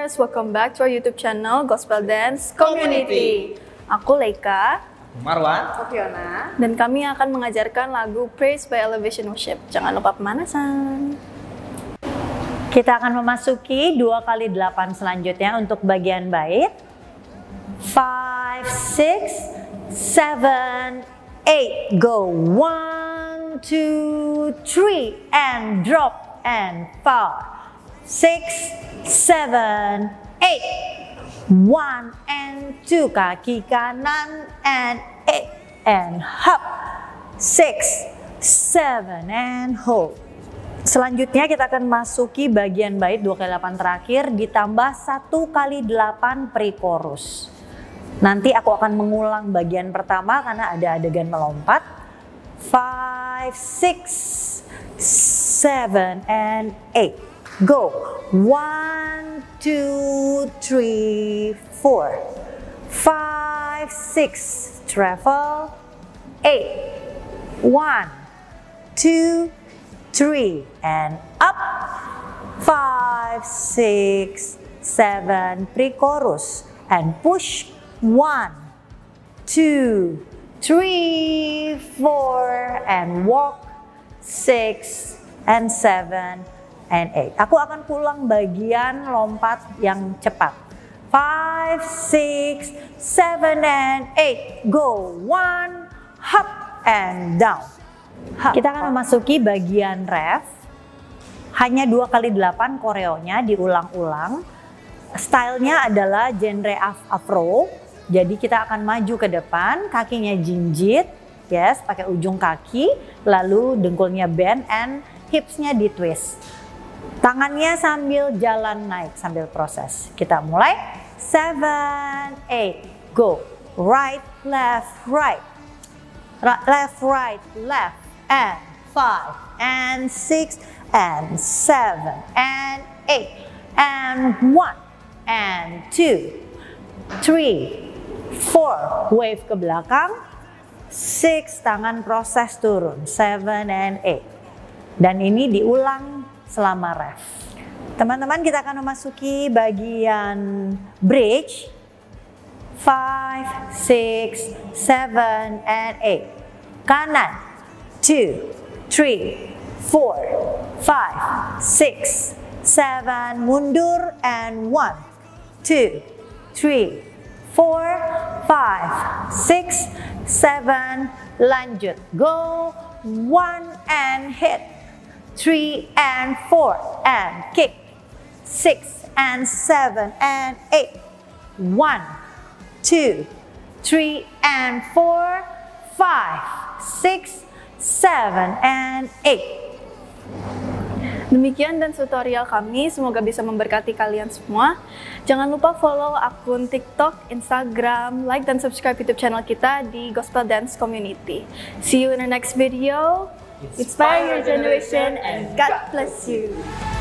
Dancers, welcome back to our YouTube channel Gospel Dance Community. Aku Leika, Marwan, Fiona, dan kami akan mengajarkan lagu Praise by Elevation Worship. Jangan lupa pemanasan. kita akan memasuki 2x8 selanjutnya untuk bagian bait. 5, 6, 7, 8, go 1, 2, 3 and drop and 4, 6, 7, 8, 1 and 2, kaki kanan and 8 and hop, 6, 7 and hold. Selanjutnya kita akan masuki bagian bait 2x8 terakhir ditambah 1x8 pre-chorus. Nanti aku akan mengulang bagian pertama karena ada adegan melompat. 5, 6, 7 and 8. Go. 1, 2, 3, 4, 5, 6, treble, 8, 1, 2, 3, and up, 5, 6, 7, pre-chorus, and push, 1, 2, 3, 4, and walk, 6, and 7, and 8. Aku akan pulang bagian lompat yang cepat. 5, 6, 7, and 8. Go. 1, hop, and down. Hop. Kita akan memasuki bagian ref. Hanya 2x8 koreonya diulang-ulang. Stylenya adalah genre afro. Jadi kita akan maju ke depan, kakinya jinjit, yes, pakai ujung kaki, lalu dengkulnya bend and hipsnya di twist. Tangannya sambil jalan naik, sambil proses. Kita mulai. 7, 8, go. Right, left, right. Left, right, left. And 5, and 6, and 7, and 8. And 1, and 2, 3, 4. Wave ke belakang. 6, tangan proses turun. 7 and 8. Dan ini diulang selama ref. Teman-teman, kita akan memasuki bagian bridge. 5, 6, 7, and 8. Kanan. 2, 3, 4, 5, 6, 7. Mundur and 1, 2, 3, 4, 5, 6, 7. Lanjut. Go. 1 and hit. 3 and 4 and kick. 6 and 7 and 8. 1, 2, 3 and 4, 5, 6, 7 and 8. Demikian dan tutorial kami, semoga bisa memberkati kalian semua. Jangan lupa follow akun TikTok, Instagram, like dan subscribe YouTube channel kita di Gospel Dance Community. See you in the next video. Inspire your generation and God bless you.